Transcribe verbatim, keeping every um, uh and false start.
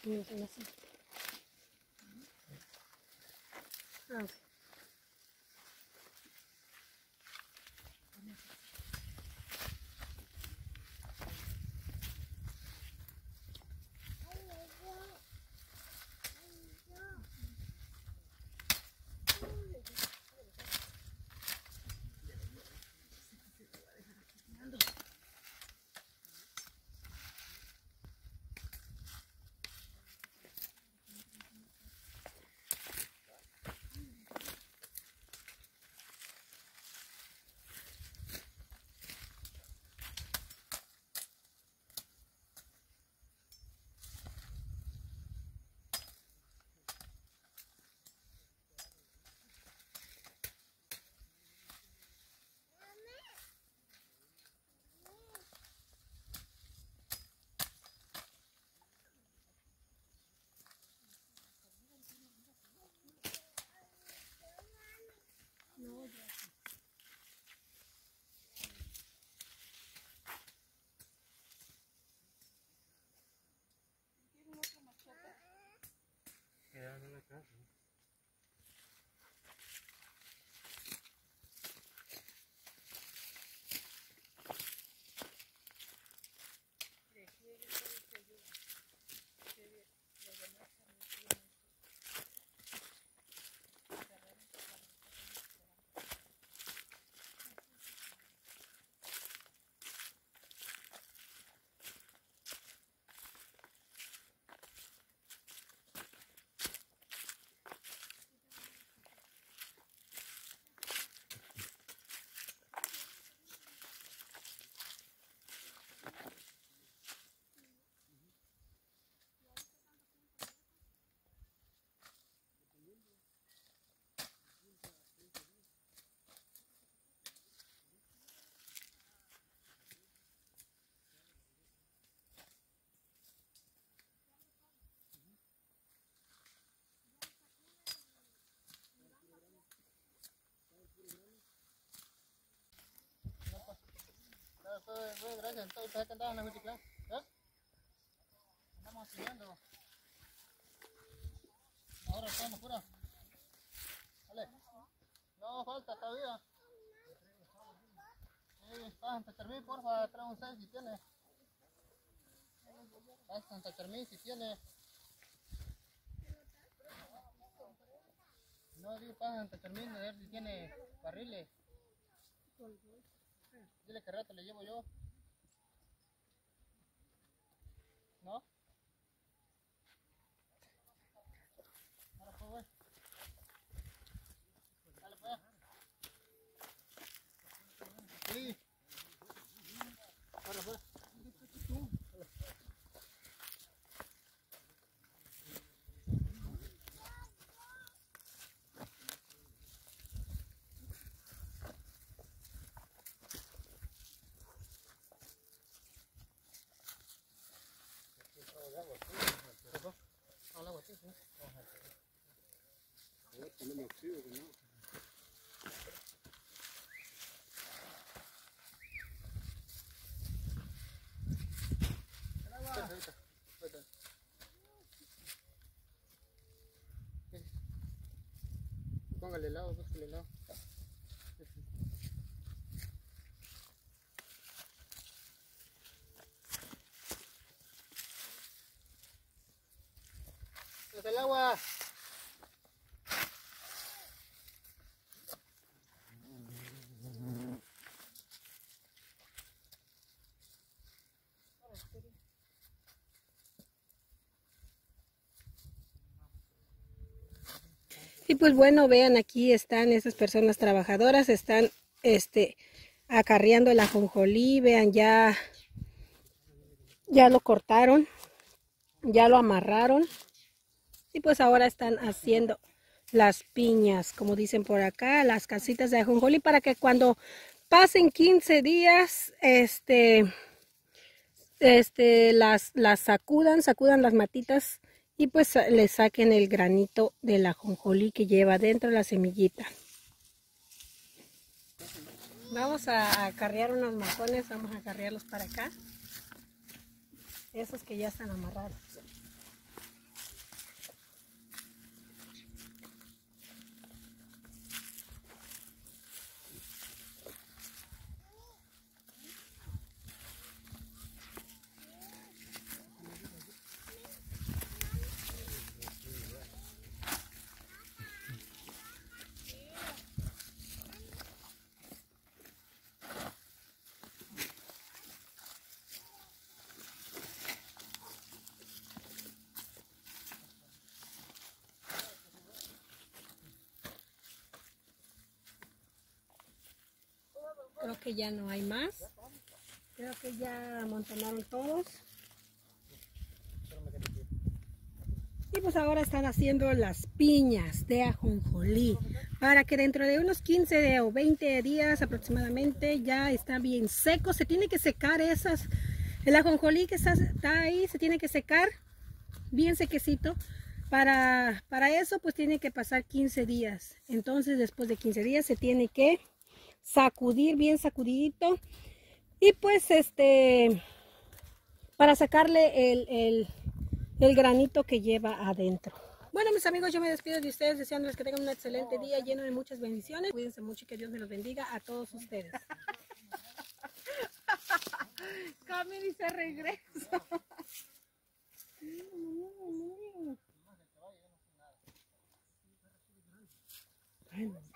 No son así. Ah, ok. No, ya. ¿Tienen otro machete? Quedaron en la casa. Pues, gracias, entonces que andaban en la bicicleta, ¿eh? Andamos siguiendo. Ahora estamos pura. Dale. No falta todavía. Sí, Santa Termín, porfa, trae un seis si tiene. Santa Termín si tiene. No, digo Santa Termín, a ver si tiene barriles. Dile que rato le llevo yo. ¿No? Ahora pues, güey. Dale pues. Sí. Ahora pues. Al agua, sí, sí. Tenemos oxígeno, ¿no? Póngale helado, búsquele helado. ¡Es el agua! Y pues bueno, vean, aquí están esas personas trabajadoras, están este acarreando el ajonjolí, vean, ya, ya lo cortaron, ya lo amarraron y pues ahora están haciendo las piñas, como dicen por acá, las casitas de ajonjolí para que cuando pasen quince días, este, este, las, las sacudan, sacudan las matitas y pues le saquen el granito del ajonjolí que lleva dentro la semillita. Vamos a acarrear unos majones, vamos a acarrearlos para acá. Esos que ya están amarrados. Creo que ya no hay más. Creo que ya amontonaron todos. Y pues ahora están haciendo las piñas de ajonjolí para que dentro de unos quince o veinte días aproximadamente ya está bien seco. Se tiene que secar esas, el ajonjolí que está, está ahí se tiene que secar bien sequecito. Para, para eso pues tiene que pasar quince días. Entonces después de quince días se tiene que sacudir bien sacudidito. Y pues este, para sacarle el... el el granito que lleva adentro. Bueno, mis amigos, yo me despido de ustedes deseándoles que tengan un excelente día lleno de muchas bendiciones. Cuídense mucho y que Dios me los bendiga a todos ustedes. Camila y se regresa. Bueno.